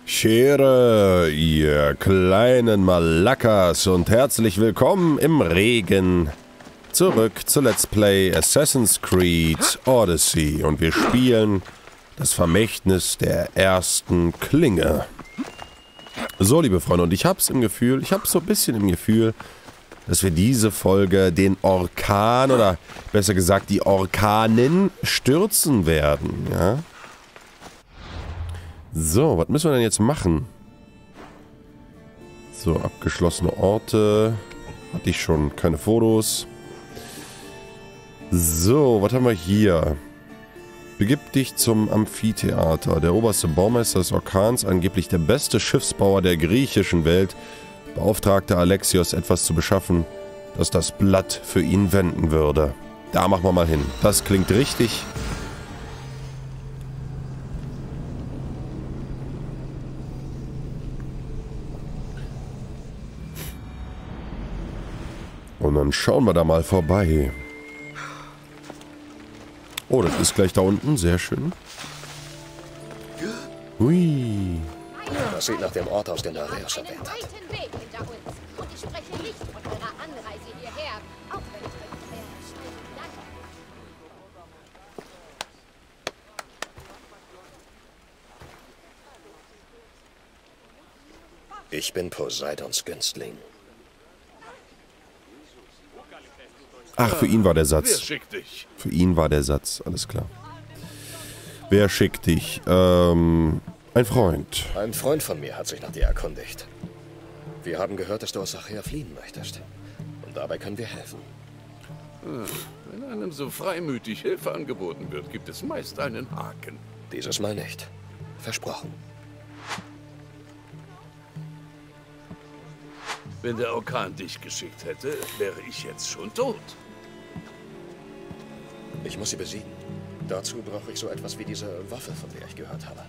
Schere, ihr kleinen Malakas, und herzlich willkommen im Regen. Zurück zu Let's Play Assassin's Creed Odyssey, und wir spielen das Vermächtnis der ersten Klinge. So, liebe Freunde, und ich habe so ein bisschen im Gefühl, dass wir diese Folge den Orkan, oder besser gesagt die Orkanen, stürzen werden, ja? So, was müssen wir denn jetzt machen? So, abgeschlossene Orte. Hatte ich schon keine Fotos. So, was haben wir hier? Begib dich zum Amphitheater. Der oberste Baumeister des Orkans, angeblich der beste Schiffsbauer der griechischen Welt, beauftragte Alexios, etwas zu beschaffen, das das Blatt für ihn wenden würde. Da machen wir mal hin. Das klingt richtig. Und dann schauen wir da mal vorbei. Oh, das ist gleich da unten. Sehr schön. Hui. Das sieht nach dem Ort aus, den Nereus erwähnt hat. Ich bin Poseidons Günstling. Ach, für ihn war der Satz. Wer schickt dich? Für ihn war der Satz, alles klar. Wer schickt dich? Ein Freund. Ein Freund von mir hat sich nach dir erkundigt. Wir haben gehört, dass du aus Achäa fliehen möchtest. Und dabei können wir helfen. Wenn einem so freimütig Hilfe angeboten wird, gibt es meist einen Haken. Dieses Mal nicht. Versprochen. Wenn der Orkan dich geschickt hätte, wäre ich jetzt schon tot. Ich muss sie besiegen. Dazu brauche ich so etwas wie diese Waffe, von der ich gehört habe.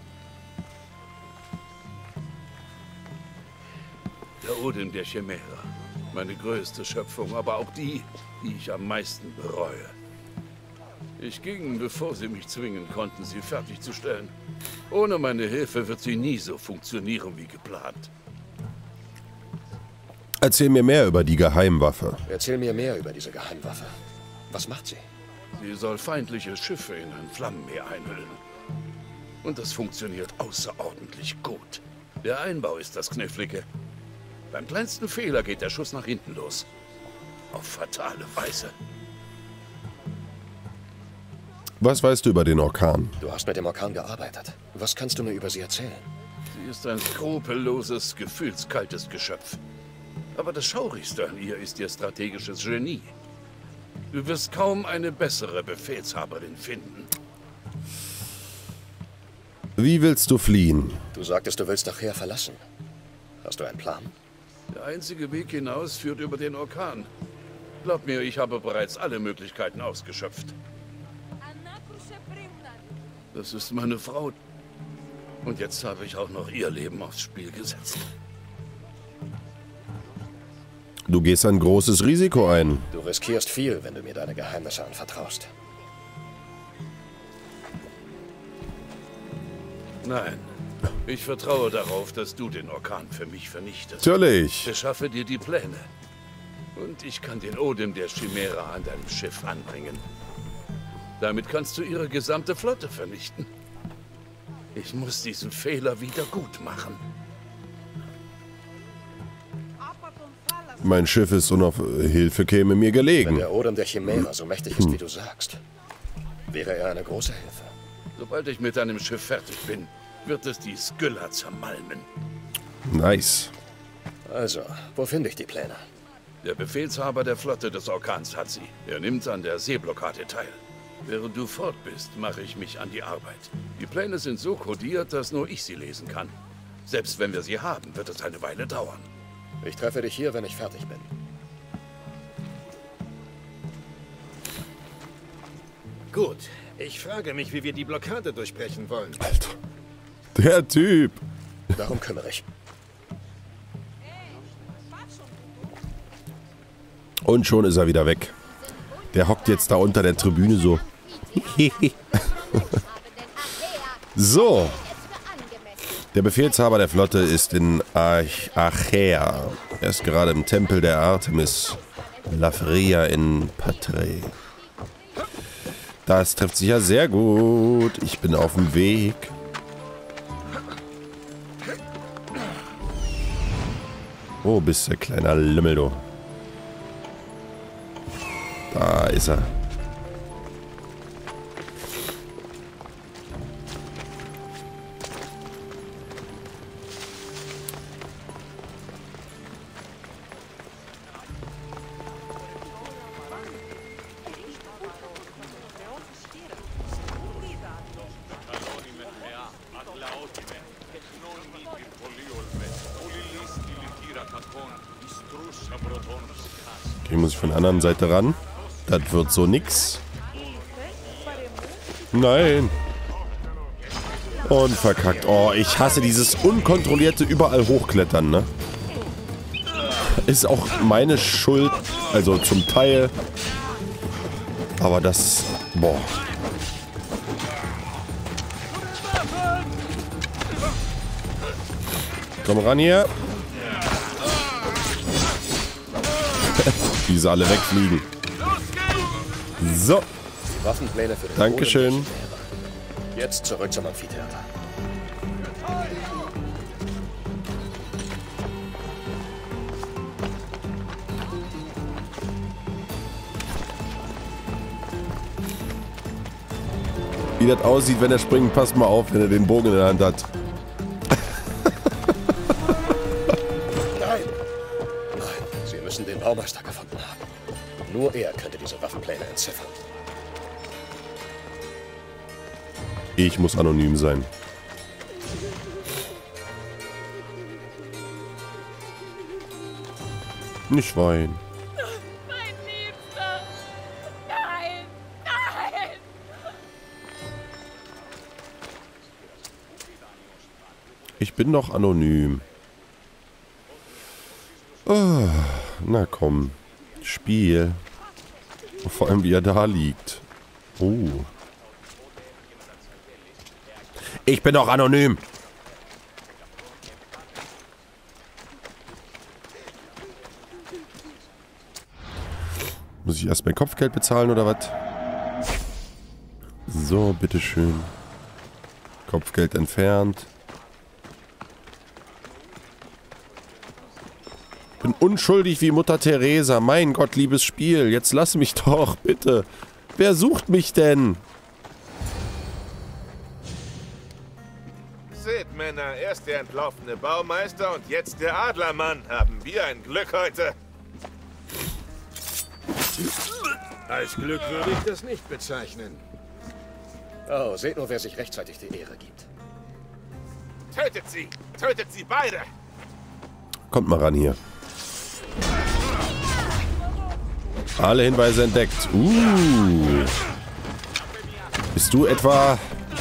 Der Odin der Chimära. Meine größte Schöpfung, aber auch die ich am meisten bereue. Ich ging, bevor sie mich zwingen konnten, sie fertigzustellen. Ohne meine Hilfe wird sie nie so funktionieren wie geplant. Erzähl mir mehr über die Geheimwaffe. Erzähl mir mehr über diese Geheimwaffe. Was macht sie? Sie soll feindliche Schiffe in ein Flammenmeer einhüllen. Und das funktioniert außerordentlich gut. Der Einbau ist das Knifflige. Beim kleinsten Fehler geht der Schuss nach hinten los. Auf fatale Weise. Was weißt du über den Orkan? Du hast mit dem Orkan gearbeitet. Was kannst du mir über sie erzählen? Sie ist ein skrupelloses, gefühlskaltes Geschöpf. Aber das Schaurigste an ihr ist ihr strategisches Genie. Du wirst kaum eine bessere Befehlshaberin finden. Wie willst du fliehen? Du sagtest, du willst Achäa verlassen. Hast du einen Plan? Der einzige Weg hinaus führt über den Orkan. Glaub mir, ich habe bereits alle Möglichkeiten ausgeschöpft. Das ist meine Frau. Und jetzt habe ich auch noch ihr Leben aufs Spiel gesetzt. Du gehst ein großes Risiko ein. Du riskierst viel, wenn du mir deine Geheimnisse anvertraust. Nein, ich vertraue darauf, dass du den Orkan für mich vernichtest. Natürlich. Beschaffe dir die Pläne. Und ich kann den Odin der Chimära an deinem Schiff anbringen. Damit kannst du ihre gesamte Flotte vernichten. Ich muss diesen Fehler wieder gut machen. Mein Schiff ist und auf Hilfe käme mir Wenn gelegen. der Odin der Chimära so mächtig ist, wie du sagst, wäre er eine große Hilfe. Sobald ich mit deinem Schiff fertig bin, wird es die Skylla zermalmen. Nice. Also, wo finde ich die Pläne? Der Befehlshaber der Flotte des Orkans hat sie. Er nimmt an der Seeblockade teil. Während du fort bist, mache ich mich an die Arbeit. Die Pläne sind so kodiert, dass nur ich sie lesen kann. Selbst wenn wir sie haben, wird es eine Weile dauern. Ich treffe dich hier, wenn ich fertig bin. Gut, ich frage mich, wie wir die Blockade durchbrechen wollen. Alter. Der Typ. Darum kümmere ich. Und schon ist er wieder weg. Der hockt jetzt da unter der Tribüne so. So. Der Befehlshaber der Flotte ist in Achäa. Er ist gerade im Tempel der Artemis Lafria in Patrae. Das trifft sich ja sehr gut. Ich bin auf dem Weg. Wo bist du, kleiner Lümmel, du? Da ist er. Okay, muss ich von der anderen Seite ran. Das wird so nix. Nein. Und verkackt. Oh, ich hasse dieses unkontrollierte überall hochklettern, ne? Ist auch meine Schuld. Also zum Teil. Aber das... Boah. Komm ran hier. Die sie alle wegfliegen. So. Die Waffenpläne für den Dankeschön. Boden. Jetzt zurück zum Amphitheater. Wie das aussieht, wenn er springt, passt mal auf, wenn er den Bogen in der Hand hat. Nein! Nein, Sie müssen den Baumeister gefunden haben. Nur er könnte diese Waffenpläne entziffern. Ich muss anonym sein. Nicht weinen. Mein Liebster! Nein! Nein! Ich bin doch anonym. Oh, na komm. Spiel. Vor allem, wie er da liegt. Oh. Ich bin doch anonym. Muss ich erst mein Kopfgeld bezahlen oder was? So, bitteschön. Kopfgeld entfernt. Bin unschuldig wie Mutter Teresa. Mein Gott, liebes Spiel. Jetzt lass mich doch, bitte. Wer sucht mich denn? Seht, Männer, erst der entlaufene Baumeister und jetzt der Adlermann. Haben wir ein Glück heute. Als Glück würde ich das nicht bezeichnen. Oh, seht nur, wer sich rechtzeitig die Ehre gibt. Tötet sie! Tötet sie beide! Kommt mal ran hier. Alle Hinweise entdeckt. Bist du etwa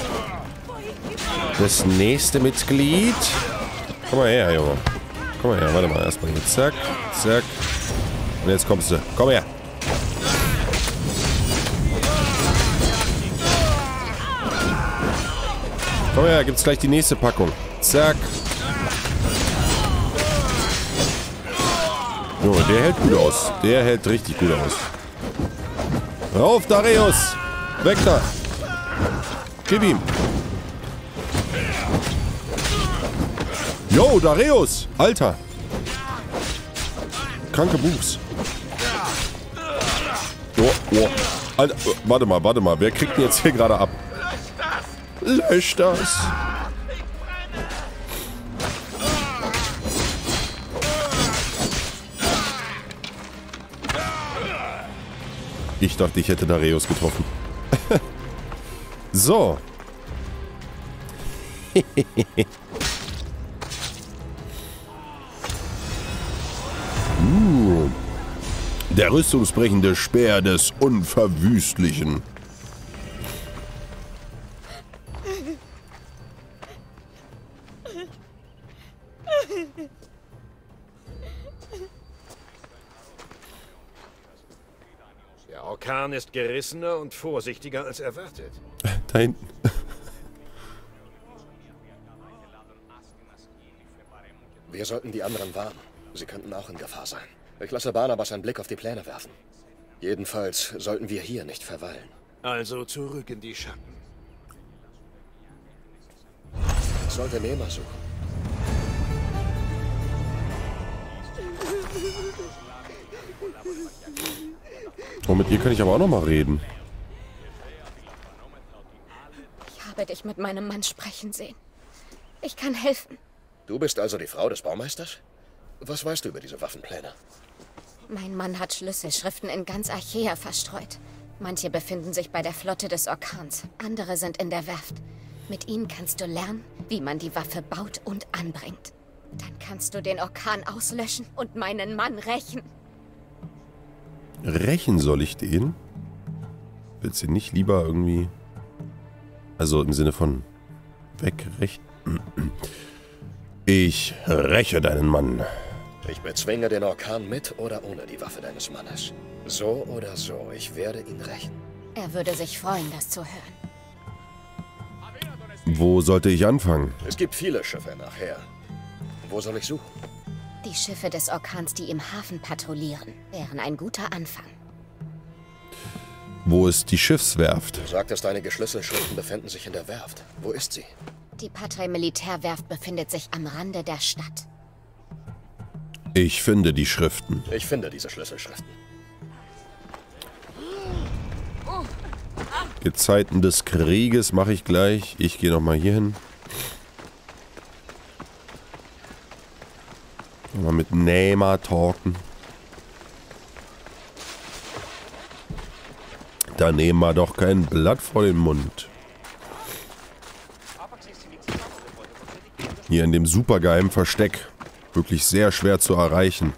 das nächste Mitglied? Komm mal her, Junge. Komm mal her, warte mal. Erstmal hier. Zack, zack. Und jetzt kommst du. Komm her. Komm her, gibt's gleich die nächste Packung. Zack. Junge, der hält gut aus. Der hält richtig gut aus. Rauf, Darius! Weg da! Gib ihm! Yo, Darius! Alter! Kranke Buchs. Oh. Alter, warte mal. Wer kriegt denn jetzt hier gerade ab? Lösch das! Ich dachte, ich hätte Darius getroffen. So. Der rüstungsbrechende Speer des Unverwüstlichen. Der Orkan ist gerissener und vorsichtiger als erwartet. Da hinten. Wir sollten die anderen warnen. Sie könnten auch in Gefahr sein. Ich lasse Barnabas einen Blick auf die Pläne werfen. Jedenfalls sollten wir hier nicht verweilen. Also zurück in die Schatten. Ich sollte Nema suchen. Oh, mit ihr kann ich aber auch noch mal reden. Ich habe dich mit meinem Mann sprechen sehen. Ich kann helfen. Du bist also die Frau des Baumeisters? Was weißt du über diese Waffenpläne? Mein Mann hat Schlüsselschriften in ganz Achaea verstreut. Manche befinden sich bei der Flotte des Orkans, andere sind in der Werft. Mit ihnen kannst du lernen, wie man die Waffe baut und anbringt. Dann kannst du den Orkan auslöschen und meinen Mann rächen. Rächen soll ich den? Willst du nicht lieber irgendwie... Also im Sinne von... wegrächen? Ich räche deinen Mann. Ich bezwinge den Orkan mit oder ohne die Waffe deines Mannes. So oder so, ich werde ihn rächen. Er würde sich freuen, das zu hören. Wo sollte ich anfangen? Es gibt viele Schiffe nachher. Wo soll ich suchen? Die Schiffe des Orkans, die im Hafen patrouillieren, wären ein guter Anfang. Wo ist die Schiffswerft? Du sagtest, einige Schlüsselschriften befinden sich in der Werft. Wo ist sie? Die Patrei-Militärwerft befindet sich am Rande der Stadt. Ich finde die Schriften. Ich finde diese Schlüsselschriften. Gezeiten des Krieges mache ich gleich. Ich gehe nochmal hier hin. Mal mit Nema talken. Da nehmen wir doch kein Blatt vor den Mund. Hier in dem supergeheimen Versteck. Wirklich sehr schwer zu erreichen.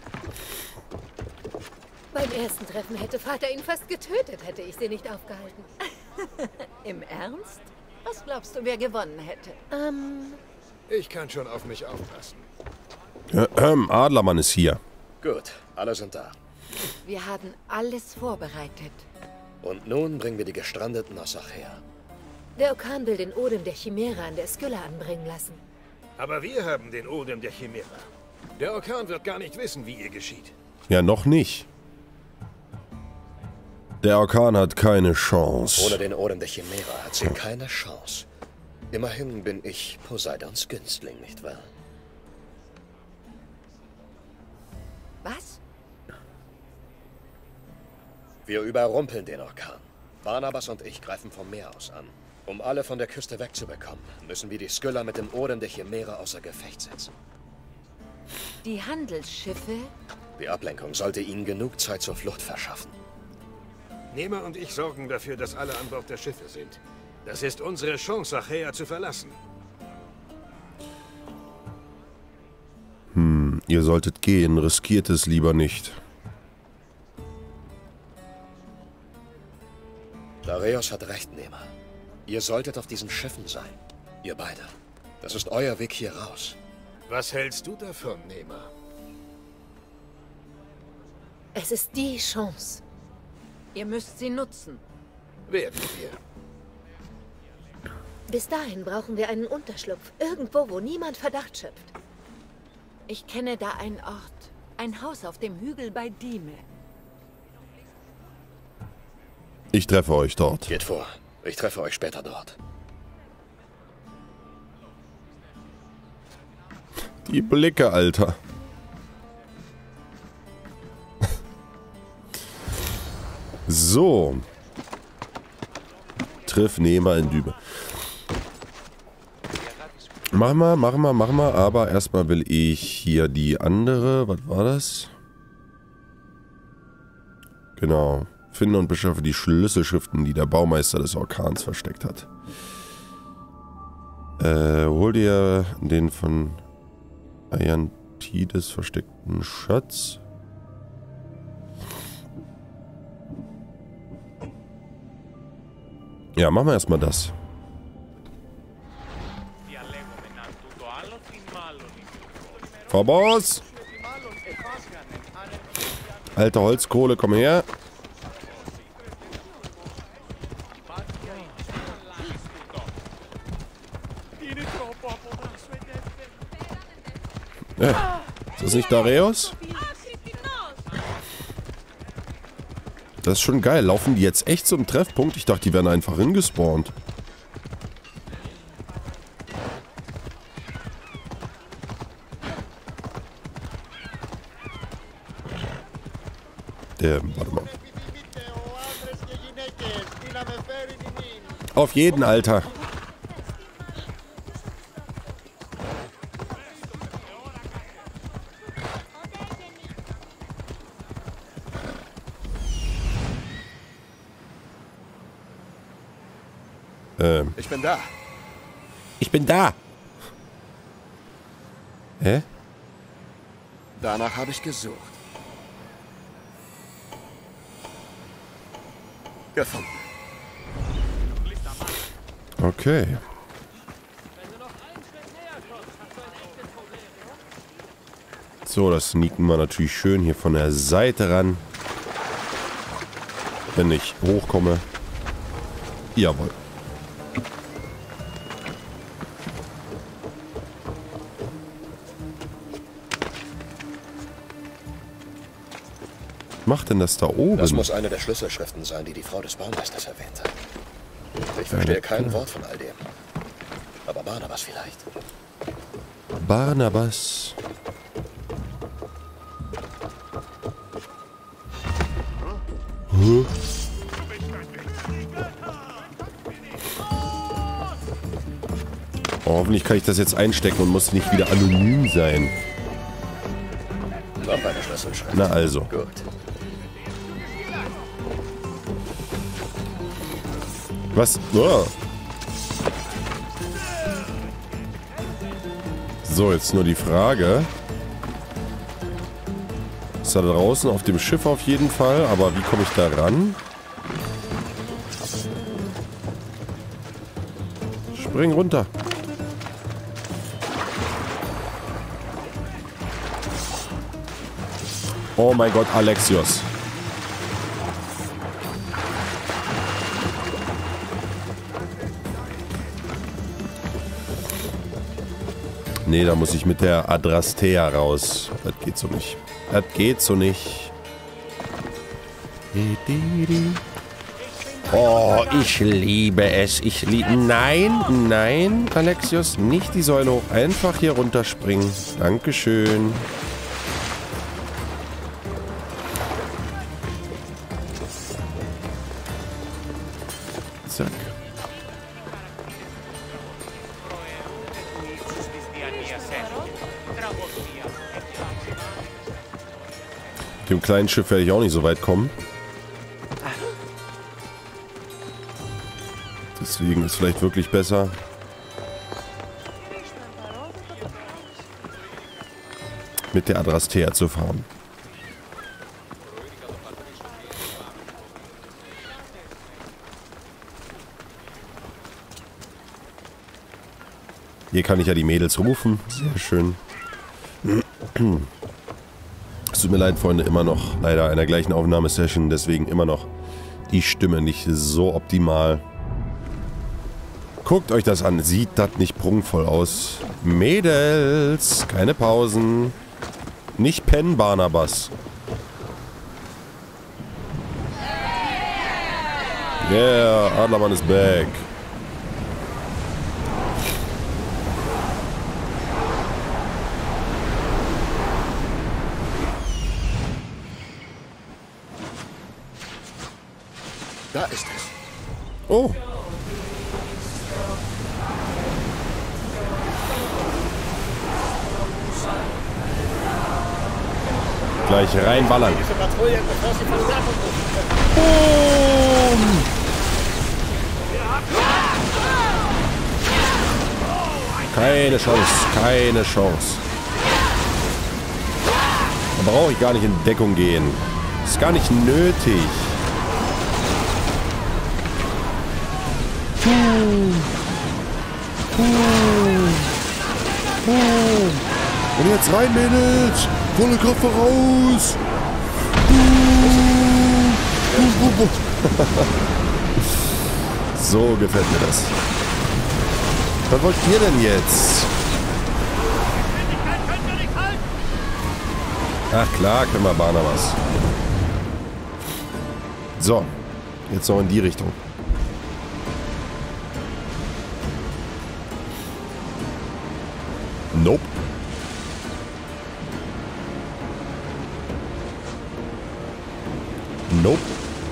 Beim ersten Treffen hätte Vater ihn fast getötet, hätte ich sie nicht aufgehalten. Im Ernst? Was glaubst du, wer gewonnen hätte? Ich kann schon auf mich aufpassen. Adlermann ist hier. Gut, alle sind da. Wir haben alles vorbereitet. Und nun bringen wir die Gestrandeten aus Achaea. Der Orkan will den Odem der Chimäre an der Skylla anbringen lassen. Aber wir haben den Odem der Chimäre. Der Orkan wird gar nicht wissen, wie ihr geschieht. Ja, noch nicht. Der Orkan hat keine Chance. Ohne den Odem der Chimäre hat sie keine Chance. Immerhin bin ich Poseidons Günstling, nicht wahr? Was? Wir überrumpeln den Orkan. Barnabas und ich greifen vom Meer aus an. Um alle von der Küste wegzubekommen, müssen wir die Skylla mit dem Odem der Chimäre außer Gefecht setzen. Die Handelsschiffe? Die Ablenkung sollte ihnen genug Zeit zur Flucht verschaffen. Nema und ich sorgen dafür, dass alle an Bord der Schiffe sind. Das ist unsere Chance, Achaea zu verlassen. Ihr solltet gehen, riskiert es lieber nicht. Dareios hat recht, Nema. Ihr solltet auf diesen Schiffen sein. Ihr beide. Das ist euer Weg hier raus. Was hältst du davon, Nema? Es ist die Chance. Ihr müsst sie nutzen. Werden wir. Bis dahin brauchen wir einen Unterschlupf. Irgendwo, wo niemand Verdacht schöpft. Ich kenne da einen Ort. Ein Haus auf dem Hügel bei Dyme. Ich treffe euch dort. Geht vor. Ich treffe euch später dort. Die Blicke, Alter. So. Triff Nema in Dyme. Mach mal. Aber erstmal will ich hier die andere. Was war das? Genau. Finde und beschaffe die Schlüsselschriften, die der Baumeister des Orkans versteckt hat. Hol dir den von Aeantides versteckten Schatz. Ja, machen wir erstmal das. Vorbos! Alte Holzkohle, komm her. Ist das nicht Dareios? Das ist schon geil. Laufen die jetzt echt zum Treffpunkt? Ich dachte, die werden einfach hingespawnt. Warte mal. Auf jeden, Alter. Ich bin da. Ich bin da. Hä? Danach habe ich gesucht. Gefunden. Okay. So, das sneaken wir natürlich schön hier von der Seite ran. Wenn ich hochkomme. Jawohl. Was macht denn das da oben? Das muss eine der Schlüsselschriften sein, die die Frau des Baumeisters erwähnt hat. Ich verstehe kein Wort von all dem. Aber Barnabas vielleicht. Barnabas. Huh? Oh, hoffentlich kann ich das jetzt einstecken und muss nicht wieder anonym sein. Noch eine Schlüsselschrift. Na also. Gut. Was? Oh. So, jetzt nur die Frage. Ist da draußen auf dem Schiff auf jeden Fall, aber wie komme ich da ran? Spring runter. Oh mein Gott, Alexios. Nee, da muss ich mit der Adrastea raus. Das geht so nicht. Das geht so nicht. Oh, ich liebe es. Ich liebe... Nein, nein, Alexios, nicht die Säule hoch. Einfach hier runterspringen. Dankeschön. Zack. Mit dem kleinen Schiff werde ich auch nicht so weit kommen. Deswegen ist vielleicht wirklich besser. Mit der Adrastea zu fahren. Hier kann ich ja die Mädels rufen. Sehr schön. Es tut mir leid, Freunde, immer noch leider in der gleichen Aufnahmesession, deswegen immer noch die Stimme nicht so optimal. Guckt euch das an, sieht das nicht prunkvoll aus? Mädels, keine Pausen. Nicht pennen, Barnabas. Yeah, Adlermann ist back. Da ist es. Oh. Gleich reinballern. Boom. Keine Chance, keine Chance. Da brauche ich gar nicht in Deckung gehen. Ist gar nicht nötig. Und jetzt rein, Mädels! Volle Kraft voraus! So gefällt mir das. Was wollt ihr denn jetzt? Ach klar, können wir Barnabas. So, jetzt noch in die Richtung. Nope. Nope.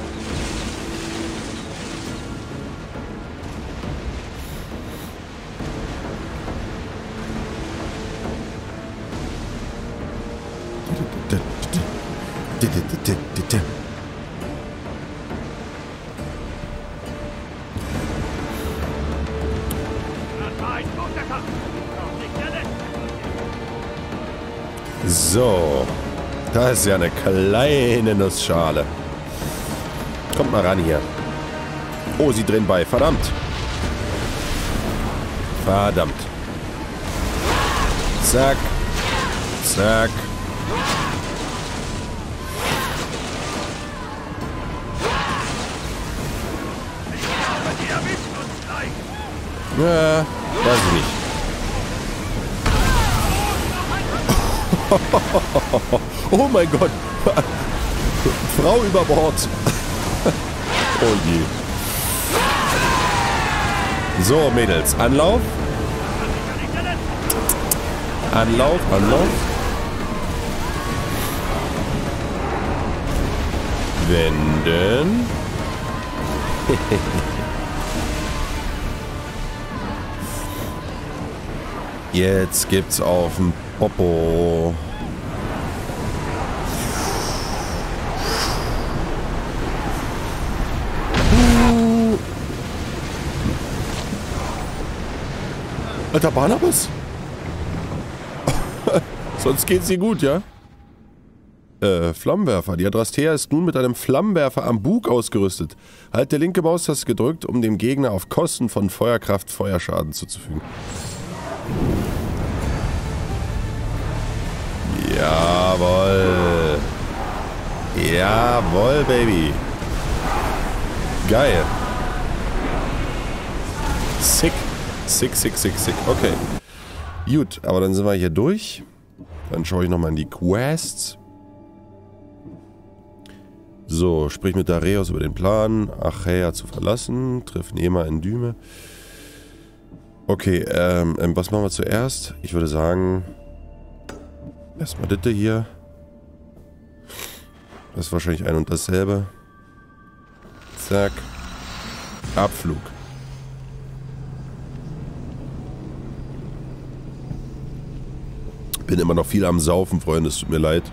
So, da ist ja eine kleine Nussschale. Kommt mal ran hier. Oh, sie drehen bei. Verdammt. Verdammt. Zack. Zack. Ja, weiß ich nicht. Oh mein Gott. Frau über Bord. Oh je. So, Mädels. Anlauf. Anlauf, Anlauf. Wenden. Jetzt gibt's auf dem Popo. Alter Barnabas? Sonst geht's dir gut, ja? Flammenwerfer. Die Adrastea ist nun mit einem Flammenwerfer am Bug ausgerüstet. Halt der linke Maustaste gedrückt, um dem Gegner auf Kosten von Feuerkraft Feuerschaden zuzufügen. Jawohl. Jawohl, Baby. Geil. Sick. Sick, sick, sick, sick. Okay. Gut, aber dann sind wir hier durch. Dann schaue ich nochmal in die Quests. So, sprich mit Dareios über den Plan, Achaea zu verlassen, triff Nema in Dyme. Okay, was machen wir zuerst? Ich würde sagen, erstmal das hier. Das ist wahrscheinlich ein und dasselbe. Zack. Abflug. Bin immer noch viel am Saufen, Freunde, es tut mir leid.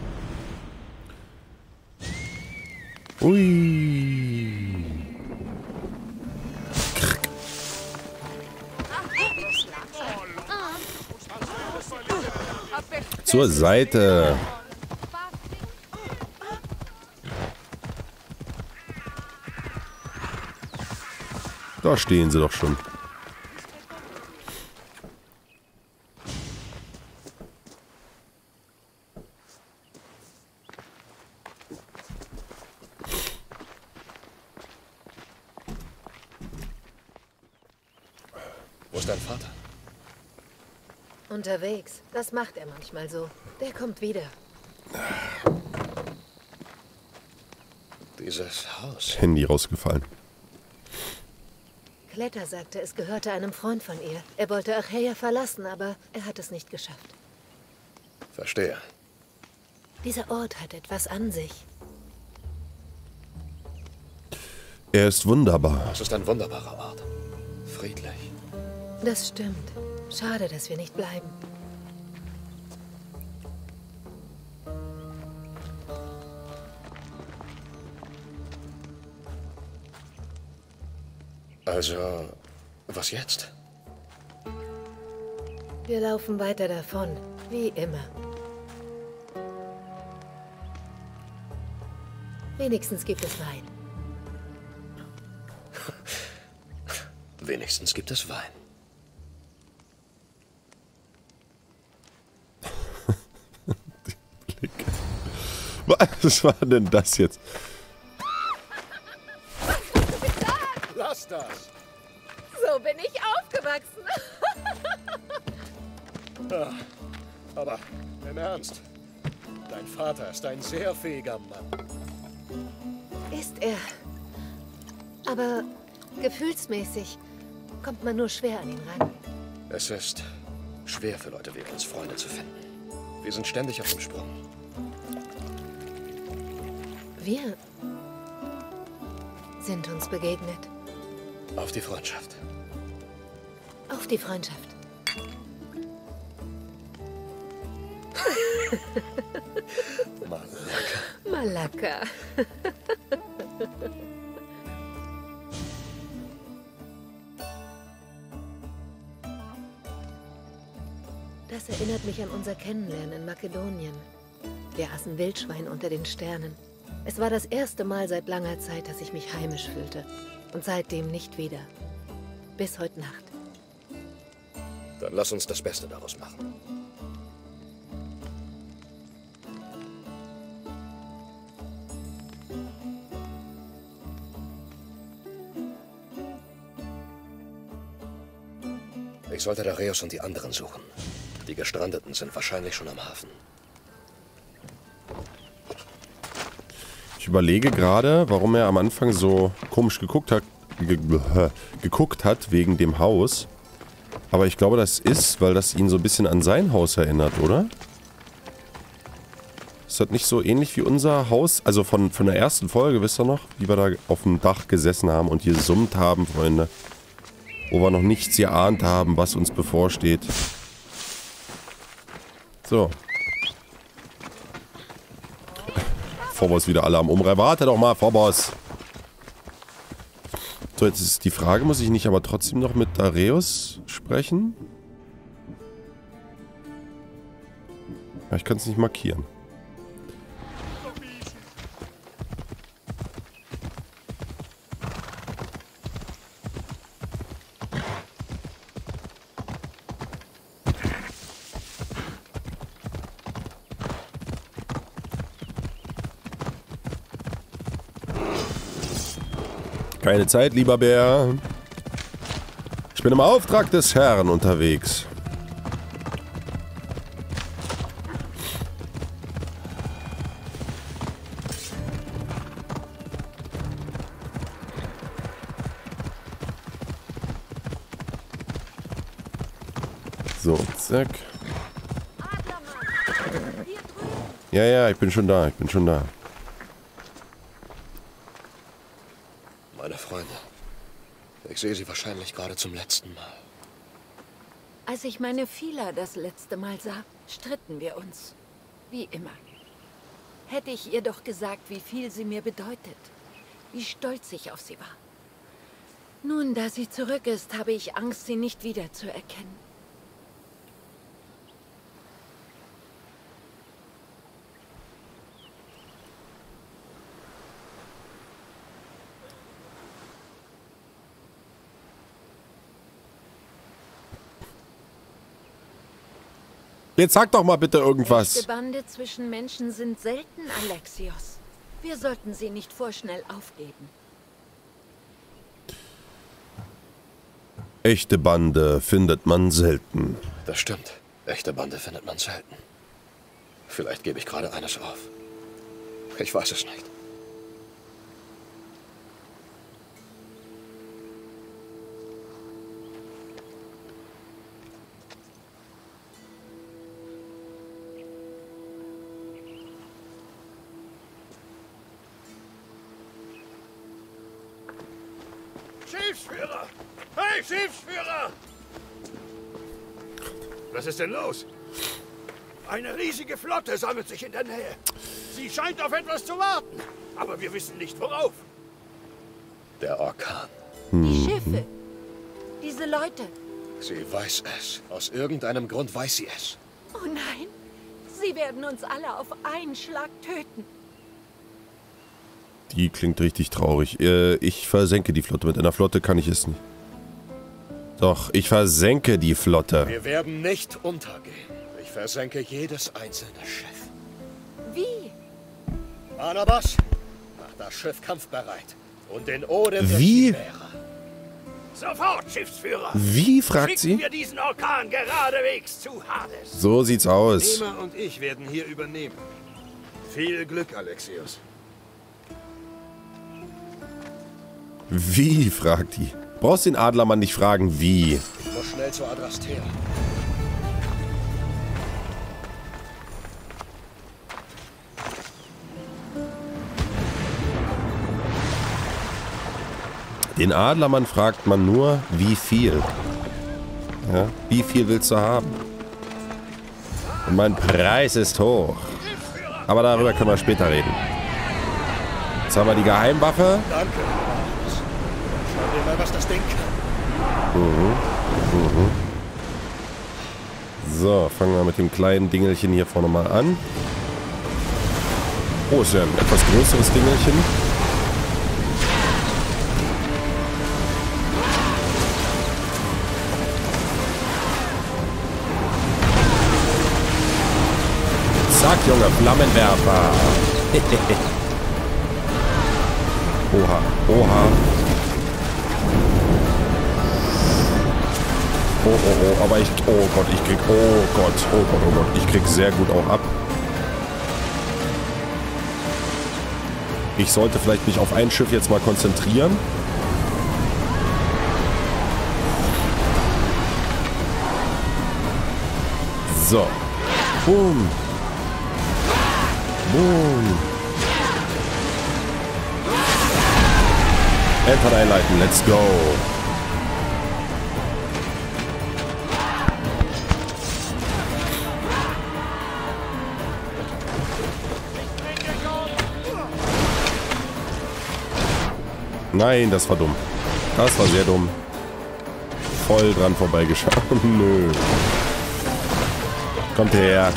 Ui. Krrk. Zur Seite. Da stehen sie doch schon. Wo ist dein Vater? Unterwegs. Das macht er manchmal so. Der kommt wieder. Dieses Haus. Handy rausgefallen. Kletter sagte, es gehörte einem Freund von ihr. Er wollte Achaea verlassen, aber er hat es nicht geschafft. Verstehe. Dieser Ort hat etwas an sich. Er ist wunderbar. Es ist ein wunderbarer Ort. Friedlich. Das stimmt. Schade, dass wir nicht bleiben. Also, was jetzt? Wir laufen weiter davon, wie immer. Wenigstens gibt es Wein. Wenigstens gibt es Wein. Was war denn das jetzt? Lass das! So bin ich aufgewachsen. Aber im Ernst, Dein Vater ist ein sehr fähiger Mann. Ist er. Aber gefühlsmäßig kommt man nur schwer an ihn ran. Es ist schwer für Leute wie uns, Freunde zu finden. Wir sind ständig auf dem Sprung. Wir sind uns begegnet. Auf die Freundschaft. Auf die Freundschaft. Malaka. Das erinnert mich an unser Kennenlernen in Makedonien. Wir aßen Wildschwein unter den Sternen. Es war das erste Mal seit langer Zeit, dass ich mich heimisch fühlte. Und seitdem nicht wieder. Bis heute Nacht. Dann lass uns das Beste daraus machen. Ich sollte Dareios und die anderen suchen. Die Gestrandeten sind wahrscheinlich schon am Hafen. Ich überlege gerade, warum er am Anfang so komisch geguckt hat wegen dem Haus. Aber ich glaube, das ist, weil das ihn so ein bisschen an sein Haus erinnert, oder? Ist das nicht so ähnlich wie unser Haus? Also von der ersten Folge, wisst ihr noch? Wie wir da auf dem Dach gesessen haben und gesummt haben, Freunde. Wo wir noch nichts geahnt haben, was uns bevorsteht. So. Phobos wieder alle am Umreihen. Warte doch mal, Phobos. So, jetzt ist die Frage, muss ich nicht aber trotzdem noch mit Dareios sprechen? Ja, ich kann es nicht markieren. Keine Zeit, lieber Bär. Ich bin im Auftrag des Herrn unterwegs. So, zack. Ja, ich bin schon da, Meine Freunde. Ich sehe sie wahrscheinlich gerade zum letzten Mal. Als ich meine Fila das letzte Mal sah, stritten wir uns. Wie immer. Hätte ich ihr doch gesagt, wie viel sie mir bedeutet. Wie stolz ich auf sie war. Nun, da sie zurück ist, habe ich Angst, sie nicht wiederzuerkennen. Jetzt sag doch mal bitte irgendwas. Echte Bande zwischen Menschen sind selten, Alexios. Wir sollten sie nicht vorschnell aufgeben. Echte Bande findet man selten. Das stimmt. Echte Bande findet man selten. Vielleicht gebe ich gerade eines auf. Ich weiß es nicht. Schiffsführer! Hey, Schiffsführer! Was ist denn los? Eine riesige Flotte sammelt sich in der Nähe. Sie scheint auf etwas zu warten. Aber wir wissen nicht, worauf. Der Orkan. Die Schiffe. Diese Leute. Sie weiß es. Aus irgendeinem Grund weiß sie es. Oh nein. Sie werden uns alle auf einen Schlag töten. Die klingt richtig traurig. Ich versenke die Flotte. Mit einer Flotte kann ich es nicht. Doch, ich versenke die Flotte. Wir werden nicht untergehen. Ich versenke jedes einzelne Schiff. Wie? Barnabas, mach das Schiff kampfbereit. Und den Odem der Wie? Chimära. Sofort, Schiffsführer. Wie, fragt Schicken sie? wir diesen Orkan geradewegs zu Hades. So sieht's aus. Nehmer und ich werden hier übernehmen. Viel Glück, Alexios. Wie, fragt die. Brauchst den Adlermann nicht fragen, wie. Ich muss schnell zu Adrastea. Den Adlermann fragt man nur, wie viel. Ja, wie viel willst du haben? Und mein Preis ist hoch. Aber darüber können wir später reden. Jetzt haben wir die Geheimwaffe. Danke. Schauen wir mal, was das Ding kann. So, fangen wir mit dem kleinen Dingelchen hier vorne mal an. Oh, ist ja ein etwas größeres Dingelchen. Zack, Junge, Flammenwerfer. Oha, oha. Oh, aber oh Gott, ich krieg sehr gut auch ab. Ich sollte vielleicht mich auf ein Schiff jetzt mal konzentrieren. So. Boom. Boom. Enter einleiten, let's go. Nein, das war dumm. Das war sehr dumm. Voll dran vorbeigeschaut. Nö. Kommt her.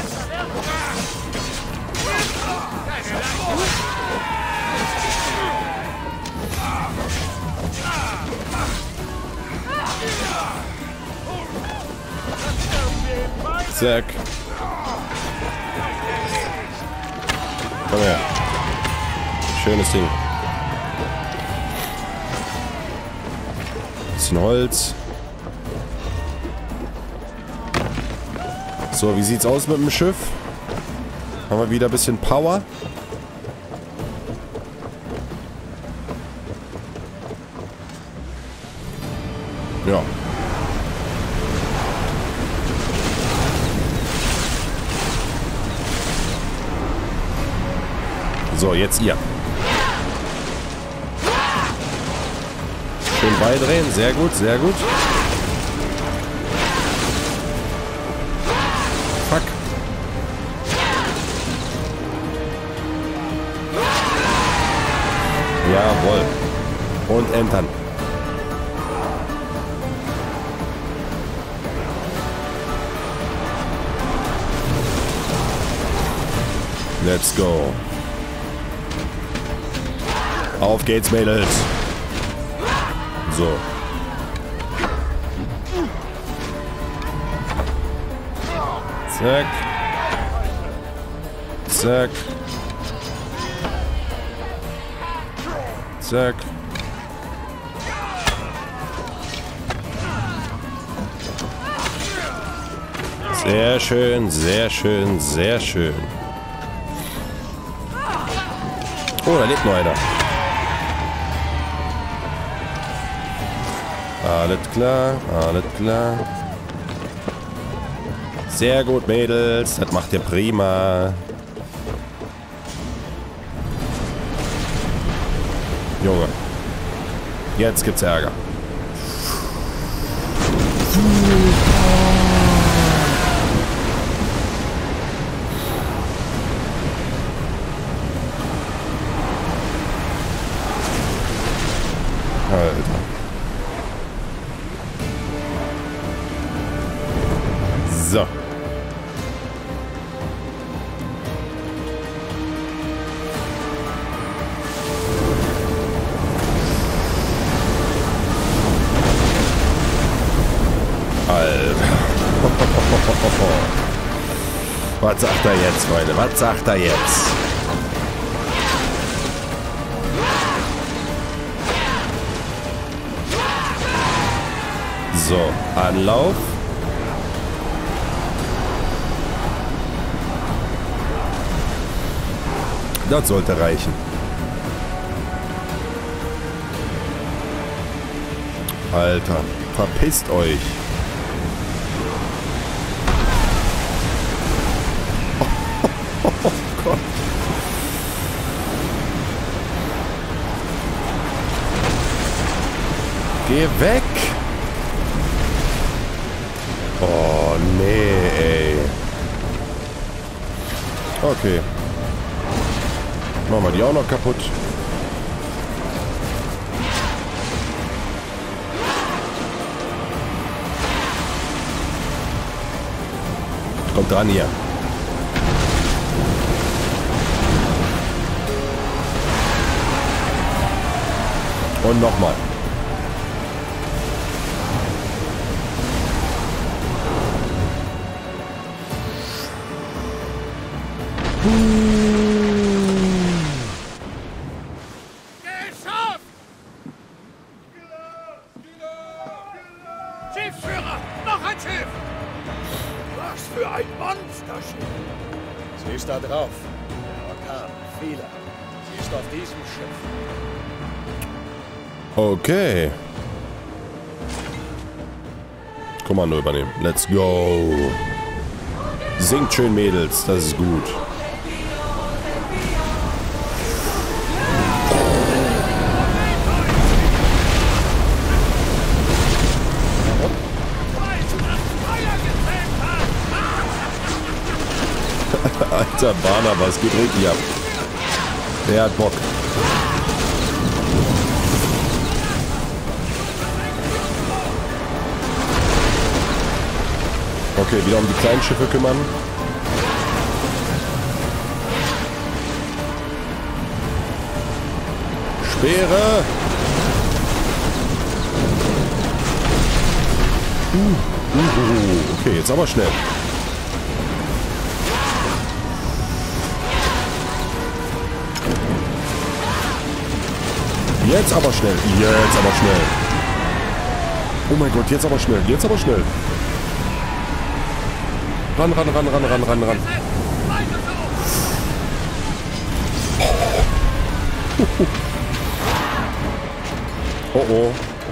Zack. Komm her. Schönes Ding. Bisschen Holz. So, wie sieht's aus mit dem Schiff? Haben wir wieder ein bisschen Power? Ja. So, jetzt ihr. Schön beidrehen. Sehr gut, sehr gut. Fuck. Jawohl. Und entern. Let's go. Auf geht's, Mädels. So. Zack. Zack. Zack. Sehr schön, sehr schön, sehr schön. Oh, da lebt noch einer. Alles klar, alles klar. Sehr gut, Mädels. Das macht ihr prima. Junge. Jetzt gibt's Ärger. Alter. So. Alter. Was sagt er jetzt, Freunde? Was sagt er jetzt? So, Anlauf. Das sollte reichen. Alter, verpisst euch. Oh Gott. Geh weg. Oh, nee, ey. Okay. Machen wir die auch noch kaputt. Kommt dran hier. Und nochmal. Geschafft! Schiffsführer! Noch ein Schiff! Was für ein Monsterschiff! Sie ist da drauf. Der Orkan, Fila. Sie ist auf diesem Schiff. Okay. Kommando übernehmen. Let's go. Singt schön, Mädels. Das ist gut. Alter Barnabas, geht richtig ab. Der hat Bock. Okay, wieder um die kleinen Schiffe kümmern. Speere! Okay, jetzt aber schnell. Jetzt aber schnell. Jetzt aber schnell. Oh mein Gott, jetzt aber schnell. Jetzt aber schnell. Ran, ran, ran, ran, ran, ran, ran. Oh oh.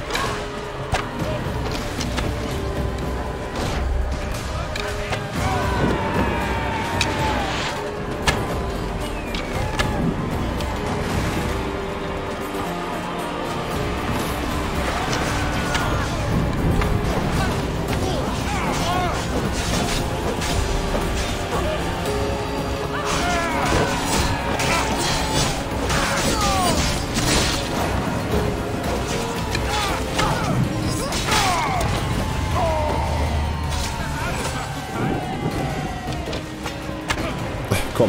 Komm.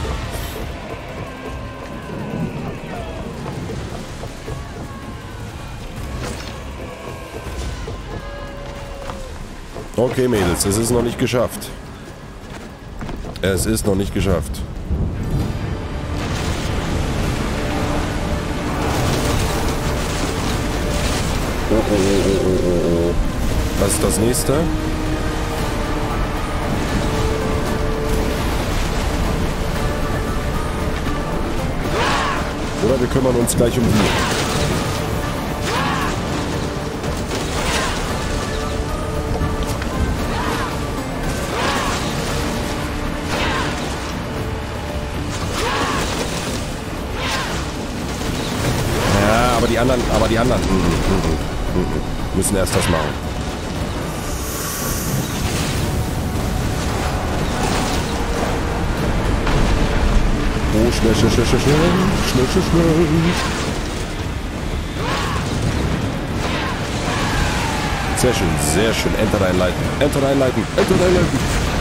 Okay, Mädels, es ist noch nicht geschafft. Es ist noch nicht geschafft. Oh, oh, oh, oh, oh, oh. Was ist das nächste? Oder wir kümmern uns gleich um die. Ja, aber die anderen müssen erst das machen. Oh, schnell, schnell, schnell, schnell, schnell, schnell, schnell. Sehr schön, sehr schön. Enter dein Leiten. Enter dein Leiten. Enter dein Leiten.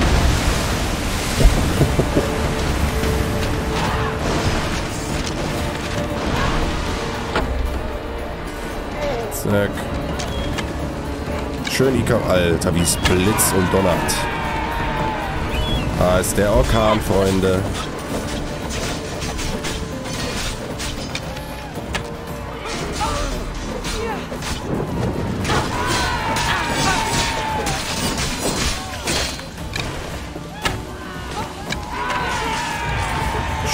Zack. Schön Ika. Alter, wie es blitzt und donnert. Da ist der Orkan, Freunde.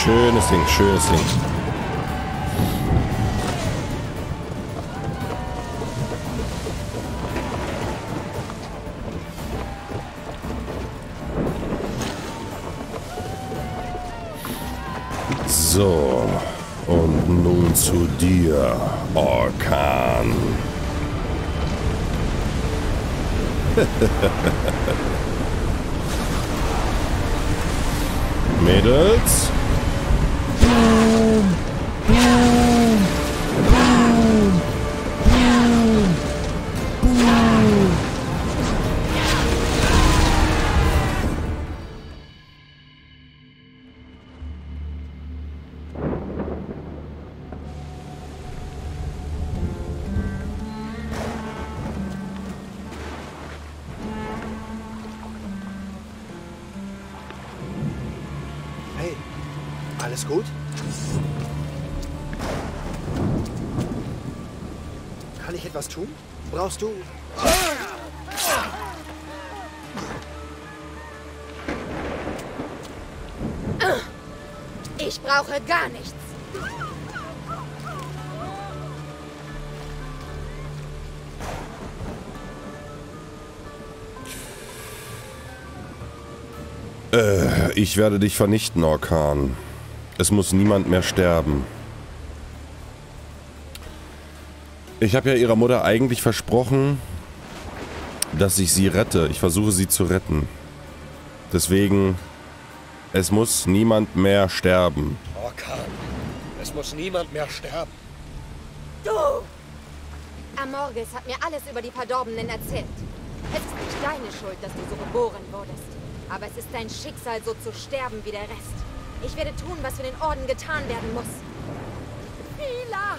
Schönes Ding, schönes Ding. So, und nun zu dir, Orkan. Mädels. Boom, boom, boom, boom, boom. Hey, alles gut? Kann ich etwas tun? Brauchst du... Ich brauche gar nichts. Ich werde dich vernichten, Orkan. Es muss niemand mehr sterben. Ich habe ja ihrer Mutter eigentlich versprochen, dass ich sie rette. Ich versuche sie zu retten. Deswegen, es muss niemand mehr sterben. Orkan, es muss niemand mehr sterben. Du! Amorges hat mir alles über die Verdorbenen erzählt. Es ist nicht deine Schuld, dass du so geboren wurdest. Aber es ist dein Schicksal, so zu sterben wie der Rest. Ich werde tun, was für den Orden getan werden muss. Fila!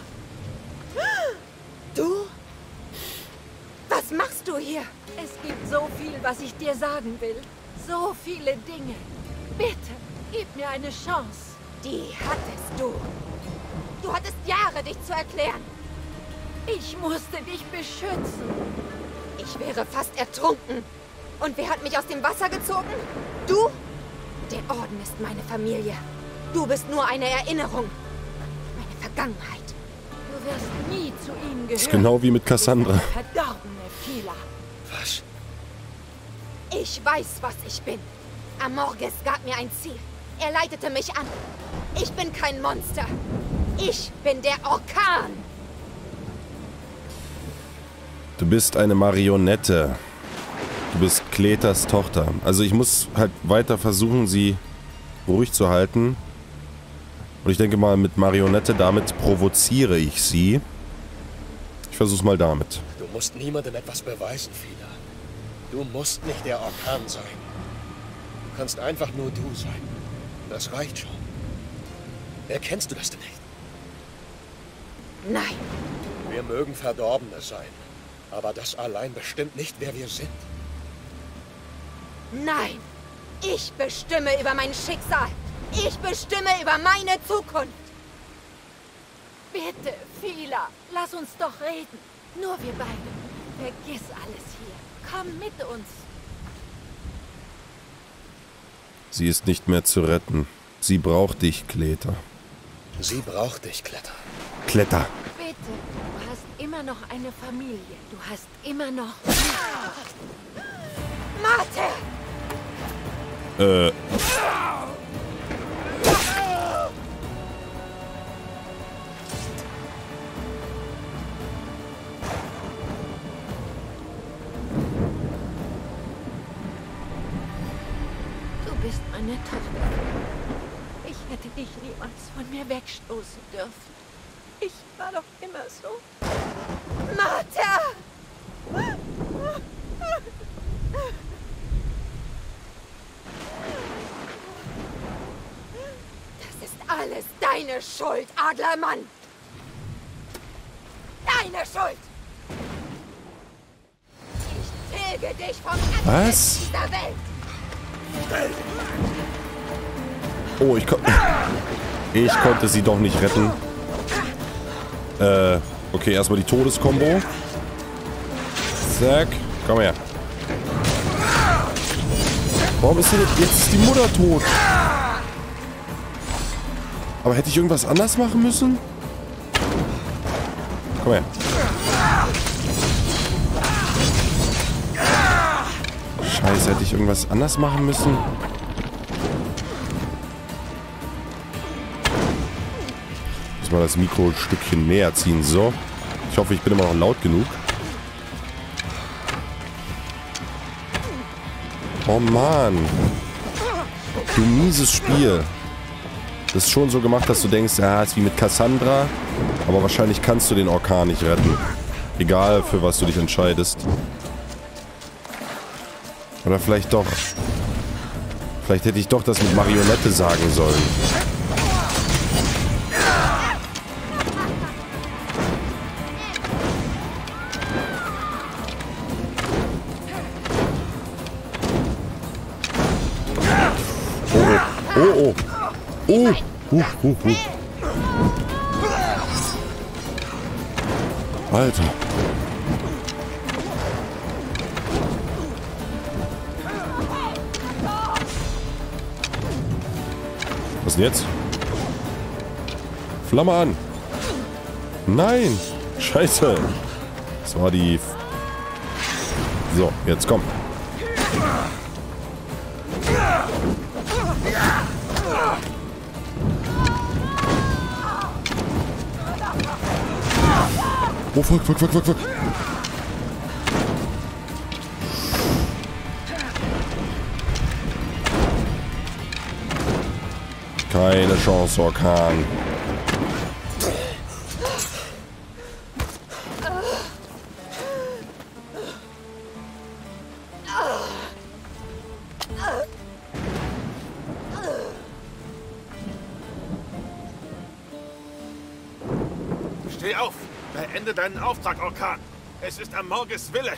Du? Was machst du hier? Es gibt so viel, was ich dir sagen will. So viele Dinge. Bitte, gib mir eine Chance. Die hattest du. Du hattest Jahre, dich zu erklären. Ich musste dich beschützen. Ich wäre fast ertrunken. Und wer hat mich aus dem Wasser gezogen? Du? Der Orden ist meine Familie. Du bist nur eine Erinnerung. Meine Vergangenheit. Du wirst nie zu ihnen gehören. Das ist genau wie mit Cassandra. Verdorbene Fila. Was? Ich weiß, was ich bin. Amorges gab mir ein Ziel. Er leitete mich an. Ich bin kein Monster. Ich bin der Orkan. Du bist eine Marionette. Du bist Kletas Tochter. Also ich muss halt weiter versuchen, sie ruhig zu halten. Und ich denke mal, mit Marionette, damit provoziere ich sie. Ich versuch's mal damit. Du musst niemandem etwas beweisen, Fila. Du musst nicht der Orkan sein. Du kannst einfach nur du sein. Das reicht schon. Erkennst du das denn nicht? Nein. Wir mögen Verdorbene sein. Aber das allein bestimmt nicht, wer wir sind. Nein. Ich bestimme über mein Schicksal. Ich bestimme über meine Zukunft. Bitte, Fila, lass uns doch reden. Nur wir beide. Vergiss alles hier. Komm mit uns. Sie ist nicht mehr zu retten. Sie braucht dich, Kleta. Sie braucht dich, Kletter. Kletter. Bitte, du hast immer noch eine Familie. Du hast immer noch... Mater! Du bist meine Tochter. Ich hätte dich niemals von mir wegstoßen dürfen. Ich war doch immer so. Mater! Das ist alles deine Schuld, Adlermann! Deine Schuld! Ich tilge dich vom Was? Angesicht dieser Welt! Oh, ich konnte sie doch nicht retten. Okay, erstmal die Todeskombo. Zack. Komm her. Warum ist denn jetzt die Mutter tot? Aber hätte ich irgendwas anders machen müssen? Komm her. Scheiße, hätte ich irgendwas anders machen müssen? Muss mal das Mikro ein Stückchen näher ziehen. So. Ich hoffe, ich bin immer noch laut genug. Oh Mann. Du mieses Spiel. Das ist schon so gemacht, dass du denkst, ja, ist wie mit Cassandra. Aber wahrscheinlich kannst du den Orkan nicht retten. Egal, für was du dich entscheidest. Oder vielleicht doch. Vielleicht hätte ich doch das mit Marionette sagen sollen. Oh, oh. Alter. Was denn jetzt? Flamme an. Nein. Scheiße. Das war die... So, jetzt komm. Oh, fuck. Keine Chance, Orkan. Steh auf! Beende deinen Auftrag, Orkan! Es ist Amorges Wille!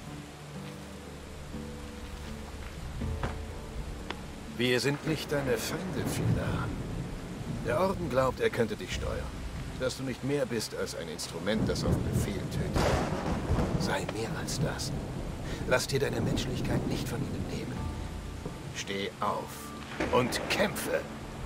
Wir sind nicht deine Feinde, Fila. Der Orden glaubt, er könnte dich steuern. Dass du nicht mehr bist als ein Instrument, das auf Befehl tötet. Sei mehr als das. Lass dir deine Menschlichkeit nicht von ihnen nehmen. Steh auf und kämpfe!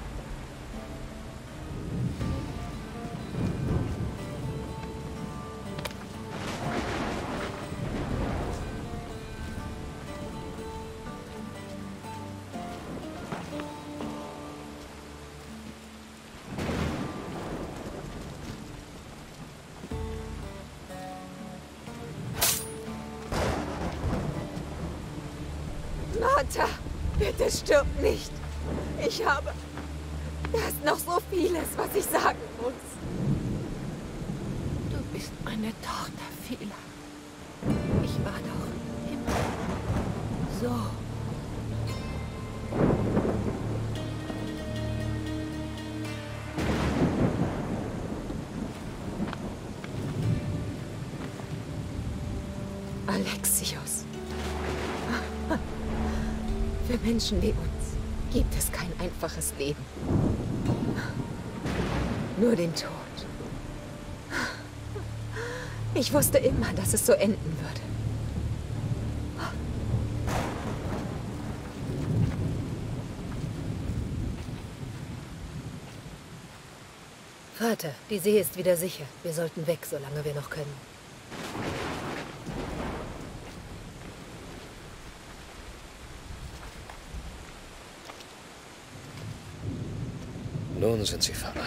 Martha, bitte stirb nicht. Ich habe... Da ist noch so vieles, was ich sagen muss. Du bist meine Tochter, Fila. Ich war doch immer so. Alexios. Für Menschen wie uns gibt es kein einfaches Leben. Nur den Tod. Ich wusste immer, dass es so enden würde. Vater, die See ist wieder sicher. Wir sollten weg, solange wir noch können. Nun sind sie vereint.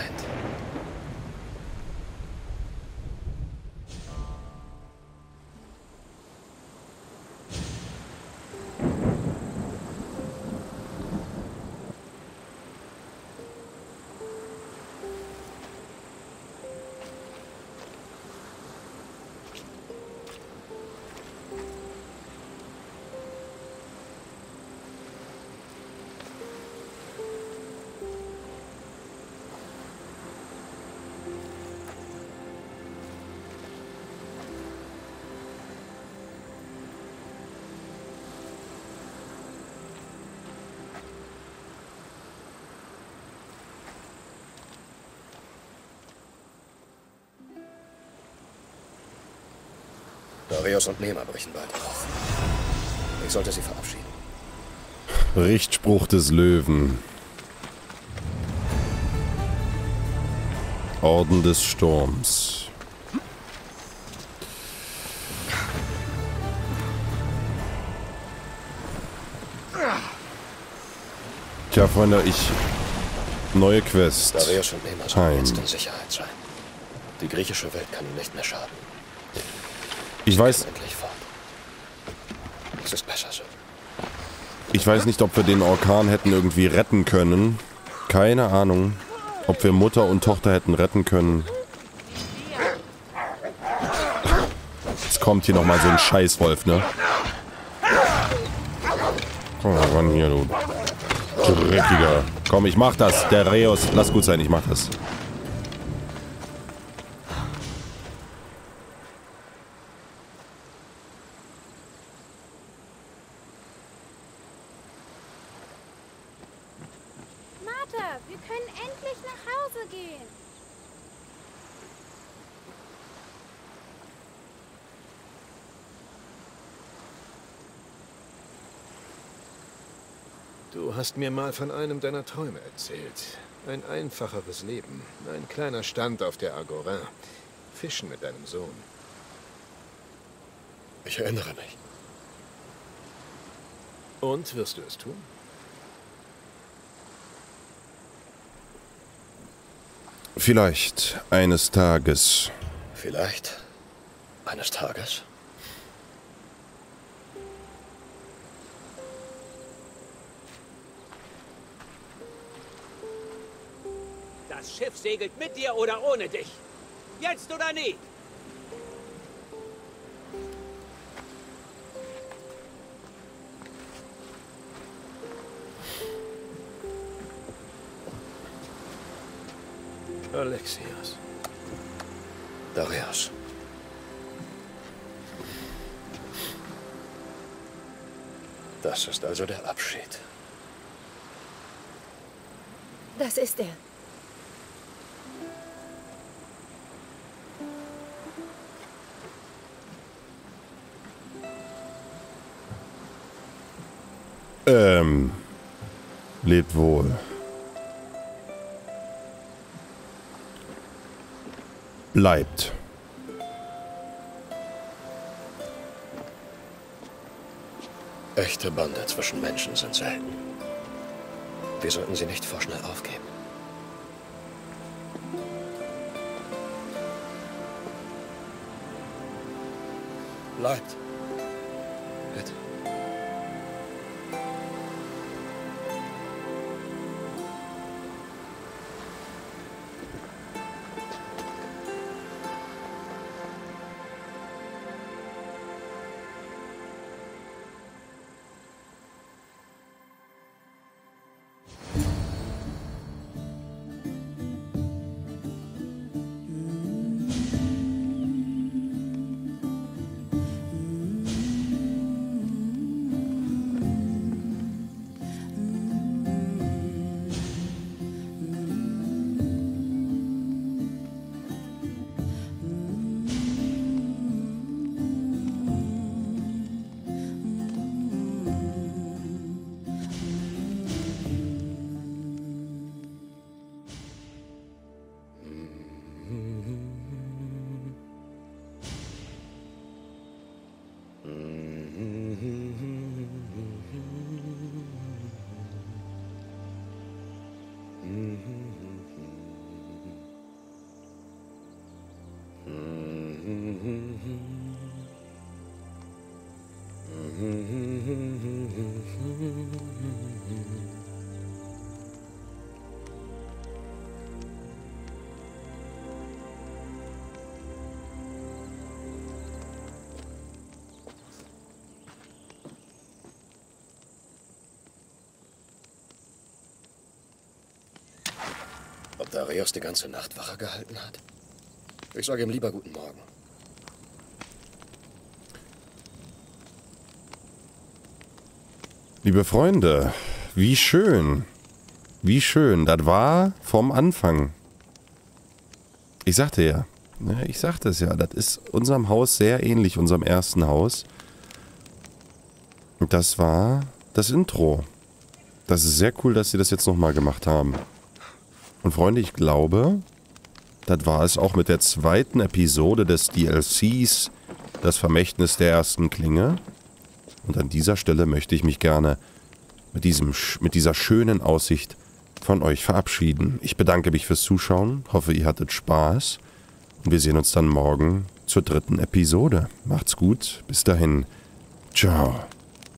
Darius und Nema brechen bald auf. Ich sollte sie verabschieden. Richtspruch des Löwen. Orden des Sturms. Tja, Freunde, neue Quest. Darius und Nema sollen jetzt in Sicherheit sein. Die griechische Welt kann ihm nicht mehr schaden. Ich weiß... Endlich fort. Es ist besser so. Ich weiß nicht, ob wir den Orkan hätten irgendwie retten können. Keine Ahnung. Ob wir Mutter und Tochter hätten retten können. Jetzt kommt hier nochmal so ein Scheißwolf, ne? Komm mal ran hier, du. Dreckiger. Komm, ich mach das. Der Reus. Lass gut sein, ich mach das. Martha, wir können endlich nach Hause gehen. Du hast mir mal von einem deiner Träume erzählt. Ein einfacheres Leben. Ein kleiner Stand auf der Agora. Fischen mit deinem Sohn. Ich erinnere mich. Und wirst du es tun? Vielleicht eines Tages. Vielleicht eines Tages. Das Schiff segelt mit dir oder ohne dich. Jetzt oder nie. Alexios. Darius. Das ist also der Abschied. Das ist er. Lebt wohl. Bleibt. Echte Bande zwischen Menschen sind selten. Wir sollten sie nicht vorschnell aufgeben. Bleibt. Bitte. Ob Darius die ganze Nacht Wache gehalten hat? Ich sage ihm lieber guten Morgen. Liebe Freunde, wie schön. Wie schön. Das war vom Anfang. Ich sagte ja. Ich sagte es ja. Das ist unserem Haus sehr ähnlich, unserem ersten Haus. Und das war das Intro. Das ist sehr cool, dass sie das jetzt nochmal gemacht haben. Und Freunde, ich glaube, das war es auch mit der zweiten Episode des DLCs, das Vermächtnis der ersten Klinge. Und an dieser Stelle möchte ich mich gerne mit dieser schönen Aussicht von euch verabschieden. Ich bedanke mich fürs Zuschauen, hoffe ihr hattet Spaß und wir sehen uns dann morgen zur dritten Episode. Macht's gut, bis dahin, ciao.